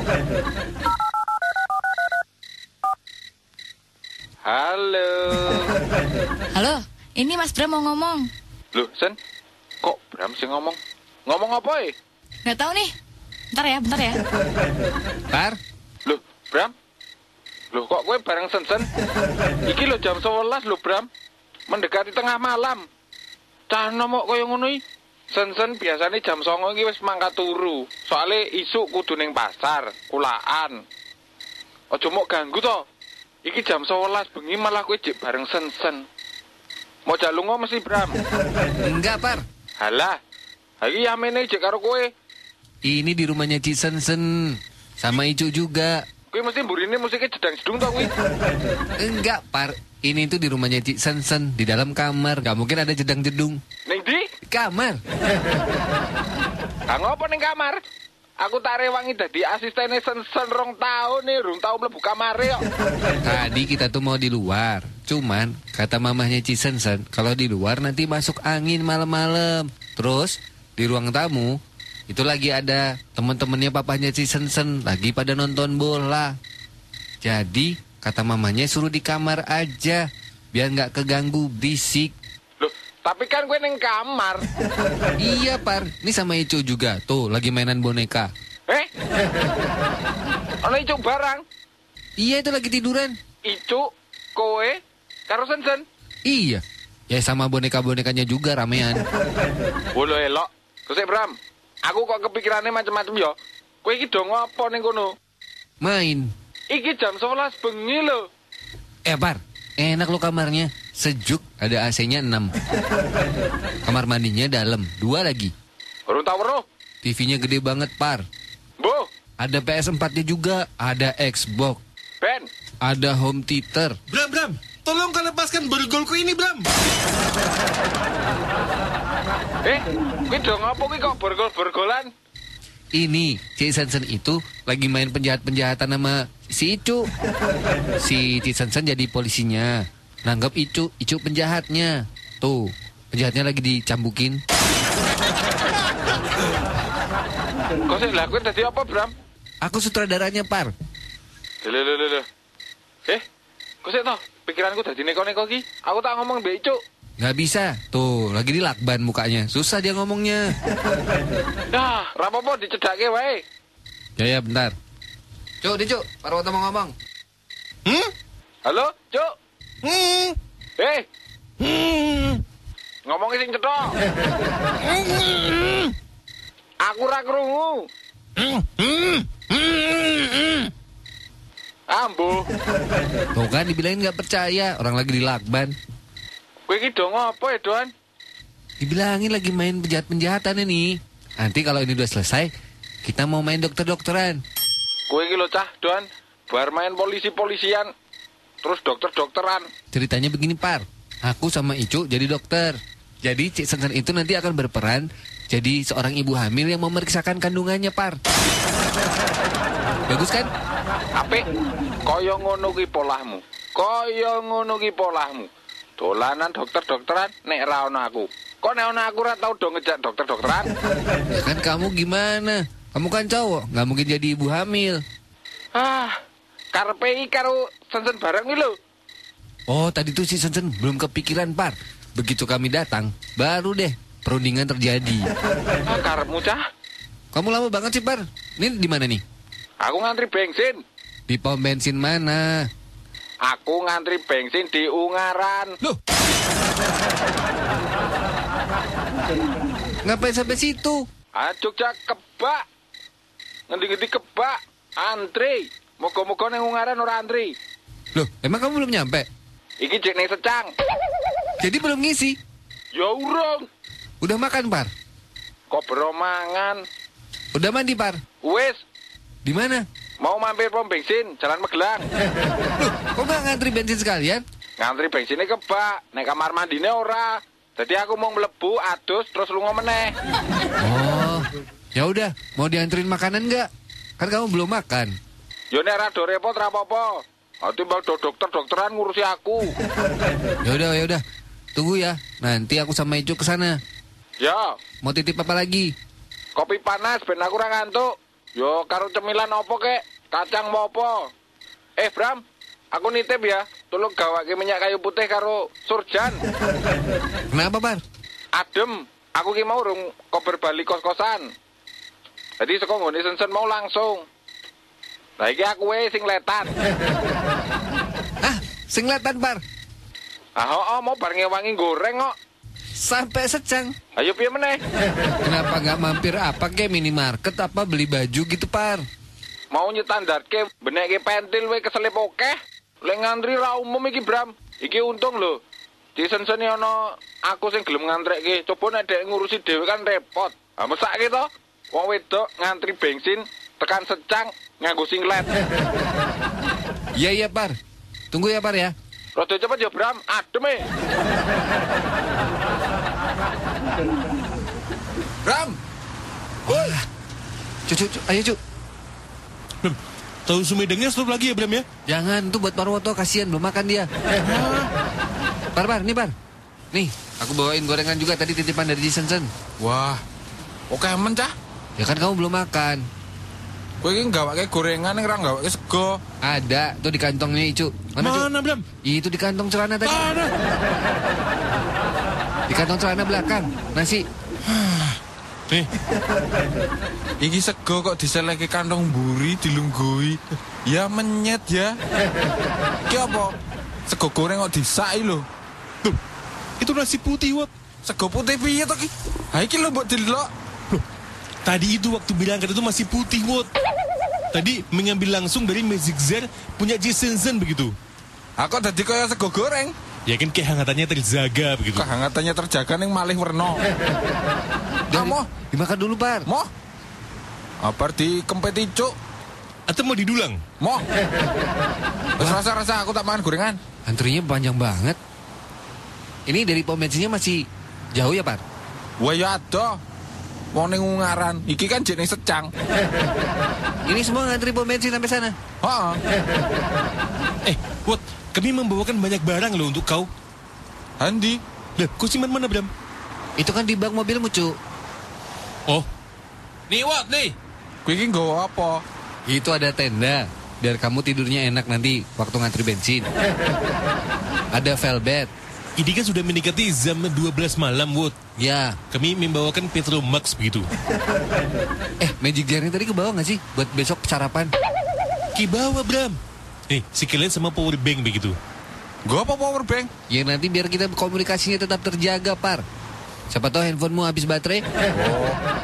Halo. Halo, ini Mas Bram mau ngomong. Loh, Sen. Kok Bram sih ngomong? Ngomong apa ya? Nggak tahu nih. Bentar ya, bentar ya. Par, Loh, Bram? Loh, kok gue bareng Sen-Sen? Iki lo jam sebelas lo, Bram. Mendekati tengah malam. Cah nomok koyo ngono iki. Sen-sen biasanya jam songo iki wis mangkat turu. Soale isuk kudu ning pasar, kulaan. Aja mok ganggu to. Iki jam sebelas bengi malah kowe jek bareng Sen-sen. Mau jalungo mesti Bram. enggak, Par. Halah. Iki yamene jek karo kowe. Ini di rumahnya Cik Sensen. Sama Icu juga. Kowe mesti mburine musiknya jedang-jedung to kuwi. Enggak, Par. Ini tuh di rumahnya Cik Sensen. Di dalam kamar. Gak mungkin ada jedang-jedung. Ning ndi? Kamar. Kang apa ning kamar? Aku tak rewangi dadi asistene Sen-sen rong tahun nih, rong tahun mlebu kamare kok. Tadi kita tuh mau di luar. Cuman, kata mamahnya Cik Sensen, kalau di luar nanti masuk angin malam-malam. Terus, di ruang tamu, itu lagi ada teman-temannya papanya Cik Sensen, lagi pada nonton bola. Jadi, kata mamanya suruh di kamar aja, biar nggak keganggu berisik. Loh, tapi kan gue ning kamar. Iya, Par. Ini sama Icu juga. Tuh, lagi mainan boneka. Eh? Ono icu barang. Iya, itu lagi tiduran. Icu, kowe, karo Sen-sen. Iya. Ya sama boneka-bonekanya juga ramean. Bolo elok. Kusik Bram. Aku kok kepikirannya macam-macam ya. Kowe iki do ngopo ning kono? Main. Iki jam sebelas bengi lho. Eh, Par. Enak lo kamarnya. Sejuk, ada A C-nya enam. Kamar mandinya dalam, dua lagi. Urung tau weruh. T V-nya gede banget, Par. Bo, Ada P S empat-nya juga, ada Xbox, Ben. ada home theater. Bram, Bram, tolong kau lepaskan borgolku ini, Bram. Eh, kowe do ngopo kuwi kok borgol-borgolan? Ini, Cik Sensen itu lagi main penjahat-penjahatan sama si Icu. Si Cik Sensen jadi polisinya. Nanggap Icu, Icu penjahatnya. Tuh, penjahatnya lagi dicambukin. Kok sih lah kowe dadi apa, Bram? Aku sutradaranya, Par. Lho lho lho lho. Eh, kok sih toh pikiranku dadi neko-neko ki. Aku tak ngomong mbek Icu. Nggak bisa. Tuh, lagi dilakban mukanya. Susah dia ngomongnya. Dah, ra apa-apa dicedhake wae. Ya, ya, bentar. Cuk, di Cuk. Parwata mau ngomong. Hmm? Halo, Cuk. Hmm? Eh, Hmm? ngomongin sing cethok. Aku ra krungu. Hmm? Hmm? Hmm? Ambo. Tuh kan dibilangin nggak percaya, orang lagi di lakban. Kowe iki dong apa ya, Don? Dibilangin lagi main penjahat-penjahatan ini. Nanti kalau ini udah selesai, kita mau main dokter-dokteran. Kowe iki lho cah, Don. Bar main polisi-polisian, terus dokter-dokteran. Ceritanya begini, Par. Aku sama Icu jadi dokter. Jadi Cik Sensen itu nanti akan berperan jadi seorang ibu hamil yang memeriksakan kandungannya, Par. Bagus kan? Apik. Kaya ngono ki polahmu. Kaya ngono ki polahmu. Dolanan dokter-dokteran nek ra ono aku. Kok nek ono aku ra tau do ngejak dokter-dokteran? Ya kan kamu gimana? Kamu kan cowok, nggak mungkin jadi ibu hamil. Ah, karepe iki karo Sensen bareng iki lho. Oh, tadi tuh si Sensen belum kepikiran, Par. Begitu kami datang, baru deh perundingan terjadi. Ah, karepmu cah. Kamu lama banget sih, Par. Ini di mana nih? Aku ngantri bensin. Di pom bensin mana? Aku ngantri bensin di Ungaran. Loh. Ngapain sampai situ? Ah, Jogja kebak. Ngendi-ngendi kebak. Antri. Moga-moga nang Ungaran ora antri. Loh, emang kamu belum nyampe? Iki jek ning Secang. Jadi belum ngisi? Ya urung. Udah makan, Par? Kok beromangan. Udah mandi, Par? Wis, Di mana? mau mampir pom bensin, Jalan Magelang. Loh, kok nggak ngantri bensin sekalian? Ngantri bensinnya kebak, nek kamar mandine ora. Jadi aku mau mlebu, adus, terus lunga meneh. Oh, ya udah. Mau dianterin makanan nggak? Kan kamu belum makan. Yo nek rada repot ra apa-apa. Ati mbak do dokter-dokteran ngurusi aku. Ya udah, ya udah. Tunggu ya. Nanti aku sama Icu ke sana. Ya, Mau titip apa lagi? kopi panas ben aku ora ngantuk. Yo karo cemilan opo kek? Kacang mau apa? Eh Bram, aku nitip ya. Tolong gawake minyak kayu putih karo surjan. Kenapa, Par? Adem, aku ki mau urung kober bali kos-kosan. Jadi saka nggone Sensen mau langsung. Lah iki aku wae sing letan. Ah, singletan, Par. Ah oh, mau bar ngewangi goreng kok. Sampai Secang. Ayo piye meneh? Kenapa nggak mampir apa kayak minimarket apa beli baju gitu, Par? Mau nyetandarke benekke pentil wae keselip akeh. Lek ngantri ra umum iki, Bram. Iki untung lho. Di Sensen ono aku sing gelem ngantrekke. Coba nek dhek ngurusi dhewe kan repot. Ah mesake to? Wong wedok ngantri bensin tekan Secang nganggo singlet. Iya, iya, Par. Tunggu ya, Par ya. Rada cepet ya, Bram. Adem e. Ram. Woi. Cucu, cu, ayo, Cu. Bram, tahu sumedangnya stop lagi ya, Bram ya? Jangan, tuh buat Parwoto, kasihan belum makan dia. Par, Par, nih, Par. Nih, aku bawain gorengan juga tadi titipan dari Sensen. Wah. Oke men cah. Ya kan kamu belum makan. Kowe iki gawake gorengan ning ra gawake sego. Ada, tuh di kantongnya Icu. Mana, Cu? Mana, Bram? Itu di kantong celana tadi. Mana? Di kantong celana belakang. Nasi. Nih, Iki sego kok diseleke kantong mburi dilunggui. Ya menyet ya. Ki apa? Sego goreng kok disaki lho. tuh, itu nasi putih, Wot. Sego putih piye to ki? Ha iki lho mbok delok. Loh, tadi itu waktu berangkat itu masih putih, Wot. Tadi mengambil langsung dari Magic Zer punya Jisensen begitu. Aku dadi kaya sego goreng. Ya kan kehangatannya terjaga begitu. Kehangatannya terjaga ning malih werna. Dari, Amo, dimakan dulu, Par. mo. Apa di kempet icuk? Atau mau didulang? Mo. Wes rasa-rasa aku tak makan gorengan. Antrinya panjang banget. Ini dari pom bensinnya masih jauh ya, Par? Wah ya ada. Wong ning Ungaran, iki kan jeneng Secang. Ini semua ngantri pom bensin sampai sana. Heeh. Eh, Wot, kami membawakan banyak barang loh untuk kau. Handi. Lah, kau simpan mana, Bram? Itu kan di bak mobilmu, Cu. Oh. Nih, Wot, nih. Kowe iki nggawa apa? Itu ada tenda. Biar kamu tidurnya enak nanti waktu ngantri bensin. Ada velvet. Ini kan sudah mendekati jam dua belas malam, Wot. Ya. Kami membawakan Petromax begitu. Eh, Magic Jar tadi ke bawah gak sih? Buat besok sarapan. Ki bawa, Bram. Nih, sekalian sama power bank begitu. Gua apa power bank? Ya nanti biar kita komunikasinya tetap terjaga, Par. Siapa tahu handphonemu habis baterai.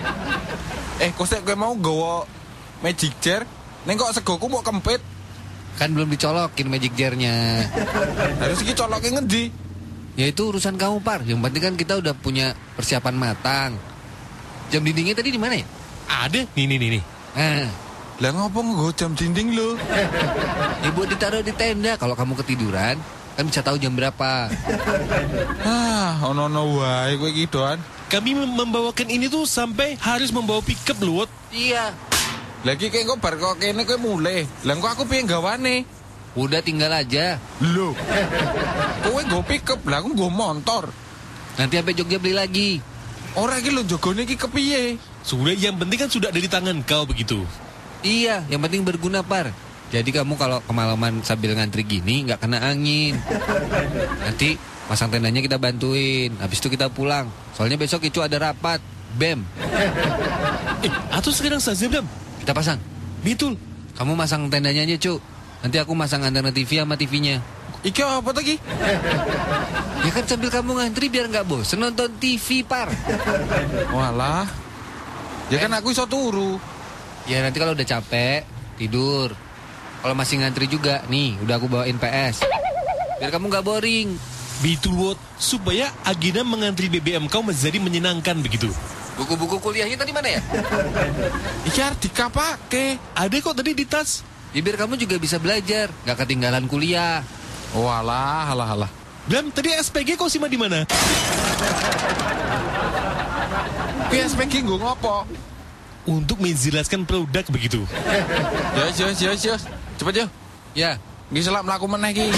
Eh, kok sik kowe mau nggawa Magic Jar? Ning kok segoku mau kempit. Kan belum dicolokin magic jar-nya. Harus iki coloknya ngendi? Ya itu urusan kamu, Par. Yang penting kan kita udah punya persiapan matang. Jam dindingnya tadi di mana ya? Ada, nih nih nih nih. Nah, Lah ngopo nggo jam dinding lo? ya buat ditaruh di tenda. Kalau kamu ketiduran, kan bisa tahu jam berapa. Ah, ono-ono wae kowe iki doan. Kami mem- membawakan ini tuh sampai harus membawa pickup loh, Wot. Iya. Lagi kayak kok bar kok kene kowe mulai. Lah kok aku pengen gawane. Udah tinggal aja. Loh. Kowe nggo pickup, lah aku nggo motor. Nanti sampai Jogja beli lagi. Ora iki lho jogone iki kepiye? Sudah, yang penting kan sudah ada di tangan kau begitu. Iya, yang penting berguna, Par. Jadi kamu kalau kemalaman sambil ngantri gini nggak kena angin. Nanti pasang tendanya kita bantuin. Habis itu kita pulang. Soalnya besok Icu ada rapat. Bem. Eh, atau sekarang saja, Bram. Kita pasang. Betul. Kamu masang tendanya aja, Cu. Nanti aku masang antena T V sama T V-nya. Iki apa lagi? Ya kan sambil kamu ngantri biar nggak bosen nonton T V, Par. Walah. Ya kan aku iso turu. Ya nanti kalau udah capek, tidur. Kalau masih ngantri juga, nih udah aku bawain P S. Biar kamu nggak boring. Betul, Wot. Supaya agenda mengantri B B M kau menjadi menyenangkan begitu. Buku-buku kuliahnya tadi mana ya? Iki arep dikapake. Ada kok tadi di tas. Ya biar kamu juga bisa belajar, nggak ketinggalan kuliah. Walah, halah halah. Bram, tadi S P G kau simpan di mana? P S P G nggo ngopo? Untuk menjelaskan produk begitu. Yos, yos, yos, yos. Cepet yo. Ya, Iki selak mlaku meneh iki.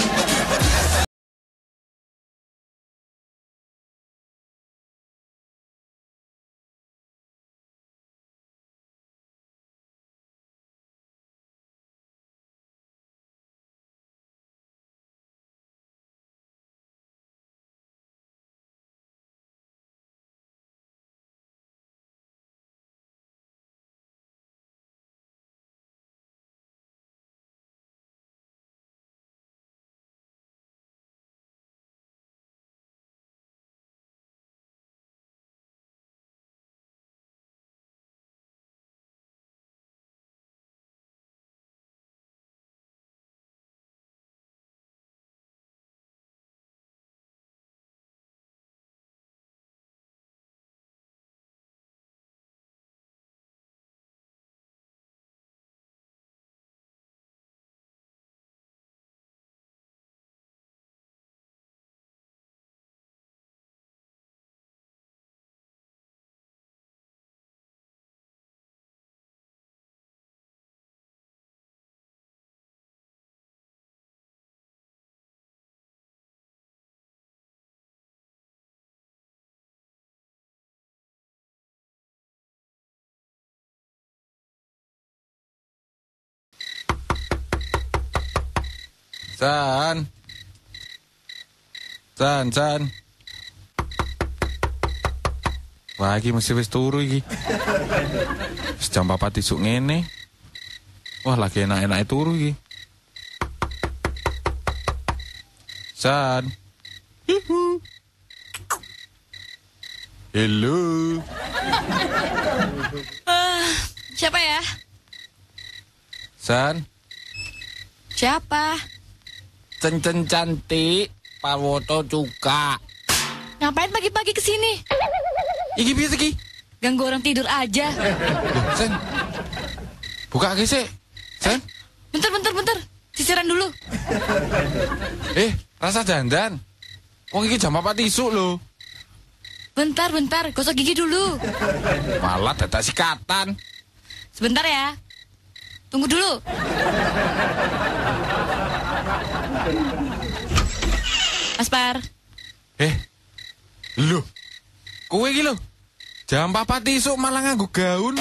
San. San, San. Wah, iki mesti wis turu iki. Wis jam papat isuk ngene. Wah, lagi enak-enake turu iki. San. Hihu. Hello. Ah, siapa ya? San. Siapa? Cen-cen cantik, Pawoto cuka. Ngapain pagi-pagi kesini? Iki piye iki? Ganggu orang tidur aja. Loh, Sen. Buka lagi sih. Sen. Bentar, bentar, bentar. Sisiran dulu. Eh, rasa dandan. Wong iki jam papat isuk lho. Bentar, bentar. Gosok gigi dulu. Malah dadak sikatan. Sebentar ya. Tunggu dulu. Aspar. Eh. Loh. Kowe iki lho. Jam papat isuk malah nganggo gaun.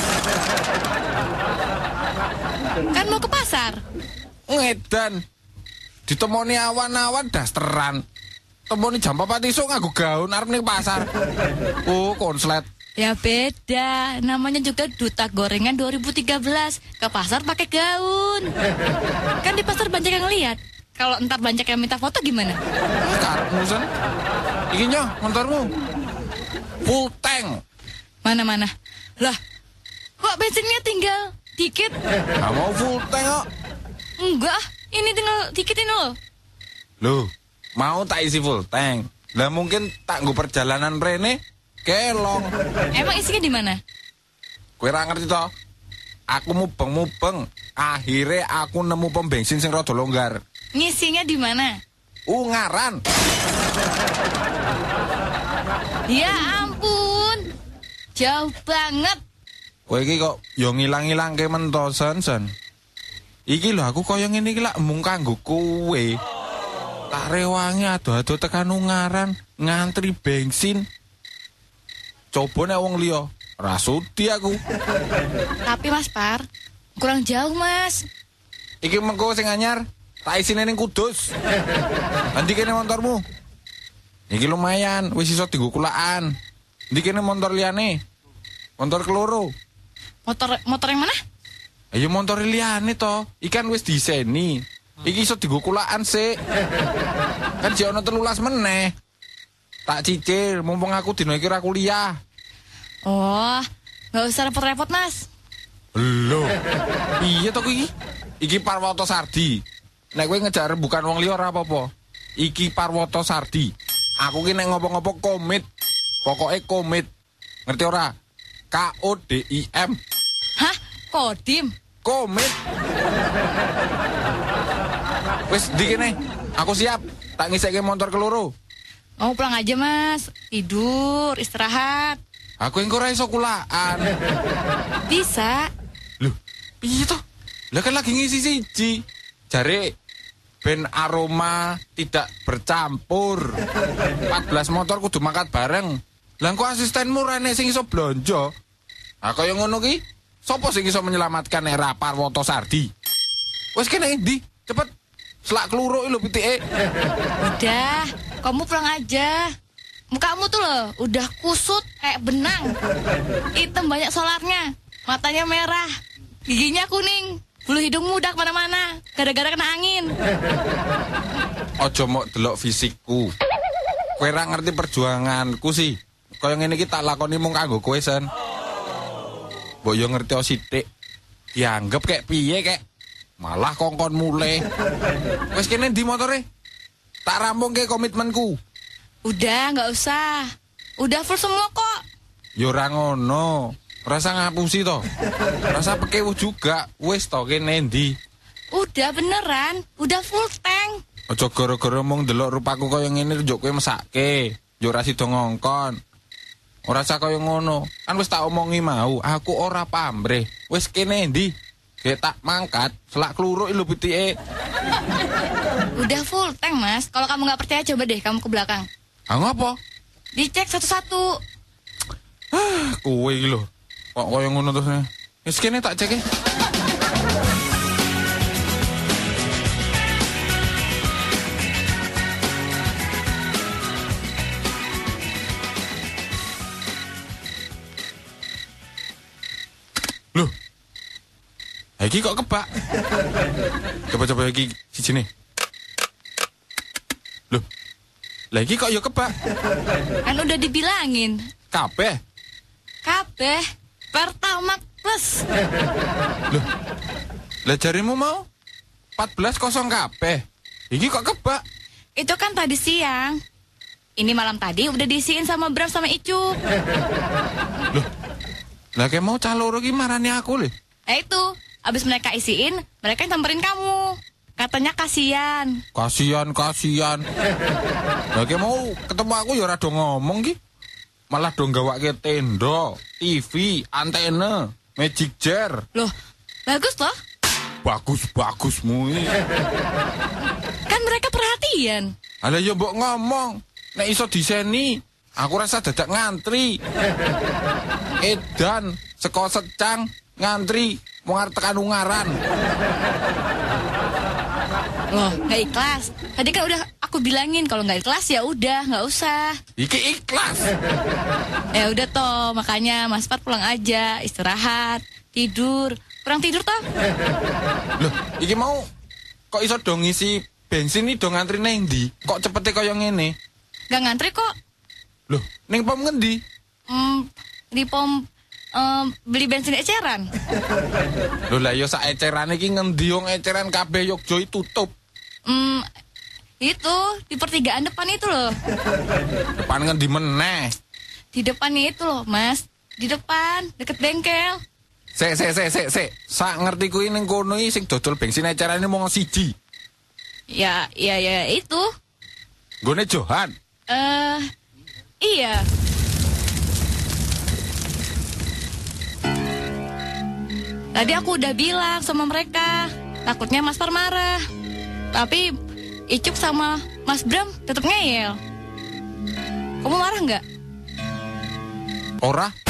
Kan mau ke pasar. Ngedan. Ditemoni awan-awan dasteran. Temoni jam papat isuk nganggo gaun arep ning pasar. Oh, konslet. Ya beda, namanya juga duta gorengan dua ribu tiga belas. Ke pasar pakai gaun. Kan di pasar banyak yang lihat. Kalau entar banyak yang minta foto gimana? Karepmu Sen. Iki nyo, motormu. Full tank. Mana-mana. Lah, kok bensinnya tinggal dikit? Gak mau full tank kok. Enggak, ini tinggal dikit ini loh. Loh, mau tak isi full tank. Lah mungkin tak nggo perjalanan rene kelong. Emang isinya di mana? Kowe ra ngerti to? Aku mubeng-mubeng, akhirnya aku nemu pom bensin sing rada longgar. Ngisinya di mana? Ungaran. Ya ampun. Jauh banget. Kowe iki kok yo ngilang-ilangke mentosen, Sen. Iki lho aku koyo ngene iki lak mung kanggo kowe. Tak rewangi ado-ado tekan Ungaran, ngantri bensin. Coba nek wong liya, ra sudi aku. Tapi Mas Par, kurang jauh Mas. Iki mengko sing anyar, tak isine ning Kudus. Endi kene motormu? Iki lumayan, wis iso dienggo kulaan. Endi kene motor liyane? Motor keloro. Motor motor yang mana? Ayo motor liyane to, ikan wis diseni. Iki iso dienggo kulaan sik. Kan jek ono telulas meneh. Tak cicil, mumpung aku dino iki ra kuliah. Oh, nggak usah repot-repot Mas. Lho. Iya to iki? Iki Parwoto Sardi. Nek kowe ngejar bukan wong liya ora apa-apa. Iki Parwoto Sardi. Aku ki nek ngopo-ngopo komit. Pokoke komit. Ngerti ora? K O D I M. Hah? Kodim? Komit. Wis di kene. Aku siap. Tak ngisekke motor keloro. Mau pulang aja Mas. Tidur, istirahat. Aku engko ora iso kulaan. Bisa. Loh, piye to? Lah kan lagi ngisi siji. Jare ben aroma tidak bercampur. empat belas motor kudu mangkat bareng. Lah kok asistenmu ra nek sing iso blonjo? Ah kaya ngono ki, sapa sing iso menyelamatkan nek ra Parwoto Sardi? Wis kene endi? Cepet. Selak keluruk lho pitike. Udah, kamu pulang aja. Mukamu tuh loh, udah kusut kayak benang. Hitam banyak solarnya. Matanya merah. Giginya kuning. Bulu hidungmu udah kemana-mana. Gara-gara kena angin. Ojo mok delok fisikku. Kowe ra ngerti perjuanganku sih. Kaya ngene iki tak lakoni mung kanggo kowe, Sen. Mbok yo ngerti o sithik. Dianggep kayak piye kayak malah kongkon mulai. Wes kene ndi motore? Tak rampungke komitmenku. Udah, nggak usah. Udah full semua kok. Yo ora ngono. Rasa ngapusi to. Rasa pekewu juga. Wis to kene ndi? Udah beneran, udah full tank. Aja gara-gara mung delok rupaku kaya ngene njuk kowe mesake. Yo ora sida ngongkon. Ora usah kaya ngono. Kan wis tak omongi mau, aku ora pamrih. Wis kene ndi? Gek tak mangkat, selak keluruk lho pitike. Udah full tank Mas. Kalau kamu nggak percaya coba deh kamu ke belakang. Ah ngapa? Dicek satu-satu. Ah, kowe iki lho. Kok kaya ngono terus. Wis kene tak cek e. Loh. Iki kok kebak? Coba-coba iki siji nih. Loh. Lah iki kok ya kebak? Kan udah dibilangin. Kabeh. Kabeh Pertamax Plus. Loh. Lah jarimu mau empat belas kosong kabeh. Iki kok kebak? Itu kan tadi siang. Ini malam tadi udah diisiin sama Bram sama Icup. Loh. Lah kayak mau caloro ki marani aku lho. Eh itu, abis mereka isiin, mereka yang samperin kamu. Katanya kasihan. Kasian, kasian. Lah kayak mau ketemu aku ya rada ngomong ki. Malah dong gawake tenda, T V, antena, magic jar. Loh, bagus loh. Bagus-bagusmu ini. Kan mereka perhatian. Alah ya mbok ngomong. Nek iso diseni, aku rasa dadak ngantri. Edan, seko secang, ngantri, mau ngarep tekan Ungaran. Loh, nggak ikhlas. Tadi kan udah aku bilangin kalau nggak ikhlas ya udah, nggak usah. Iki ikhlas. Ya udah toh, makanya Mas Pat pulang aja, istirahat, tidur. Kurang tidur toh? Loh, iki mau kok iso dong ngisi bensin nih dong ngantri neng ndi? Kok cepete kaya ngene? Nggak ngantri kok. Loh, ning pom ngendi? Hmm, di pom em, beli bensin eceran. Lho lah ya sak eceran iki ngendi wong eceran kabeh Yogyo tutup. Hmm, itu di pertigaan depan itu loh. Depan ngendi meneh? Di depan itu loh, Mas. Di depan, deket bengkel. Sik sik sik sik sik. Sak ngerti kuwi ning kono iki sing dodol bensin ecerane mung siji. Ya, ya, ya itu. Nggone Johan. Eh, iya. Tadi aku udah bilang sama mereka, takutnya Mas Par marah. Tapi Icuk sama Mas Bram tetap ngeyel. Kamu marah nggak? Ora.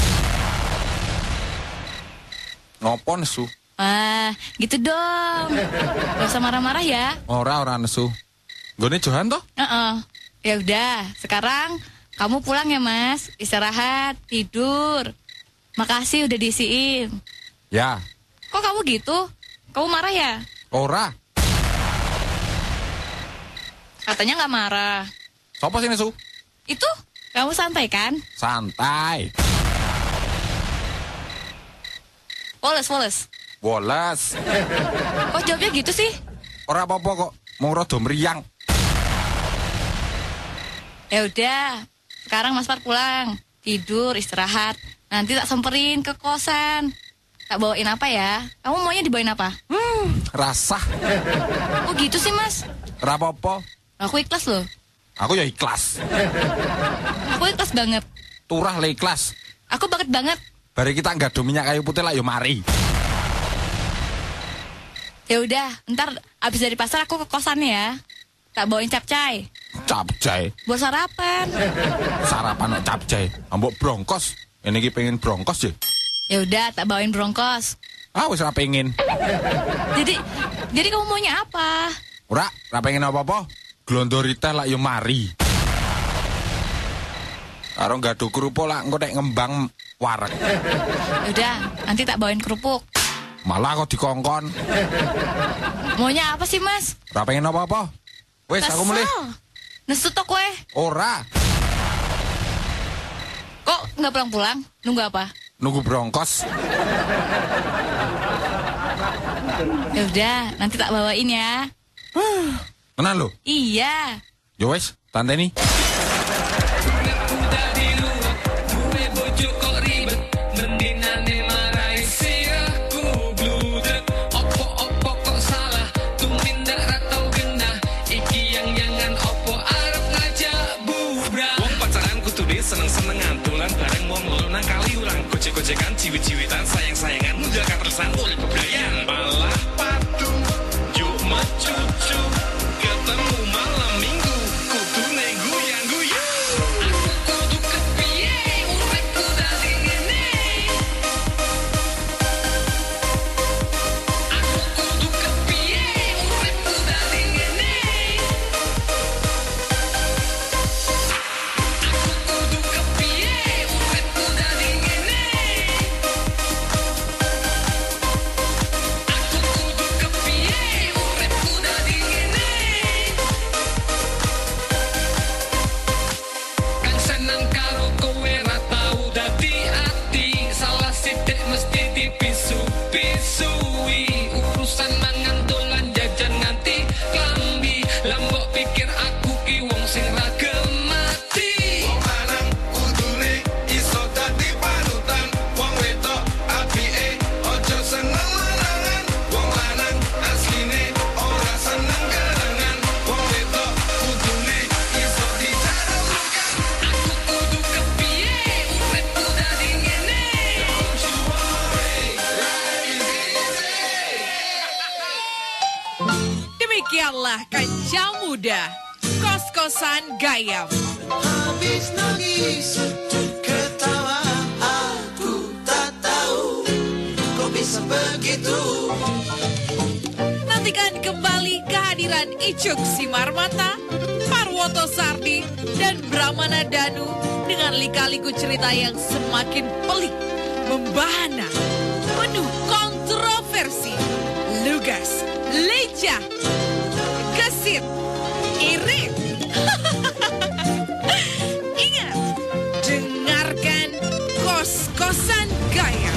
Ngopo nesu? Wah, gitu dong. Gak usah marah-marah ya. Ora ora nesu. Nggone Johan toh? Heeh. Ya udah, sekarang kamu pulang ya, Mas. Istirahat, tidur. Makasih udah diisiin. Ya. Kok kamu gitu? Kamu marah ya? Ora. Katanya nggak marah. Sopo sih nesu? Itu, kamu santai kan? Santai. Woles, woles. Woles. Kok jawabnya gitu sih? Ora apa-apa kok. Mau rada meriang. Ya udah, sekarang Mas Par pulang. Tidur, istirahat. Nanti tak semperin ke kosan. Tak bawain apa ya? Kamu maunya dibawain apa? Hmm, rasah. Kok gitu sih, Mas? Ora apa-apa. Aku ikhlas loh. Aku ya ikhlas. Aku ikhlas banget. Turah le ikhlas. Aku banget banget. Bari kita nggak do minyak kayu putih lah yo mari. Ya udah, ntar abis dari pasar aku ke kosannya ya. Tak bawain capcay. Capcay. Buat sarapan. Sarapan kok capcay. Ambok bronkos. Ini ki pengen bronkos ya. Ya udah, tak bawain bronkos. Ah wis ora pengen. Jadi, jadi kamu maunya apa? Ora, ora pengen apa-apa. Glondorita lah yo mari. Karo gado kerupuk lah engko nek ngembang wareg. Ya udah, nanti tak bawain kerupuk. Malah kok dikongkon. Maunya apa sih, Mas? Ora pengen apa-apa. Wes aku mulih. Nesu tok kowe. Ora. Kok nggak pulang-pulang? Nunggu apa? Nunggu bronkos. Ya udah, nanti tak bawain ya. Tenan lho. Iya. Yo wes, tanteni. Seneng-senengan tulan bareng wong loro nang kali urang gojek-gojekan ciwit-ciwitan sayang-sayangan mundur kapresan urip bebrayan malah padu yuk macucu ketemu malam minggu kudune guyang-guyu aku kudu kepiye uripku dadi ngene aku kudu kepiye uripku dadi ngene Demikianlah Kancah Muda, Kos-kosan Gayam. Habis nangis, ketawa, aku tak tahu kok bisa begitu. Nantikan kembali kehadiran Icuk Simarmata, Parwoto Sardi, dan Brahmana Danu dengan lika-liku cerita yang semakin pelik, membahana, penuh kontroversi, lugas, lincah, gesit, irit. Ingat, dengarkan Kos-kosan gaya.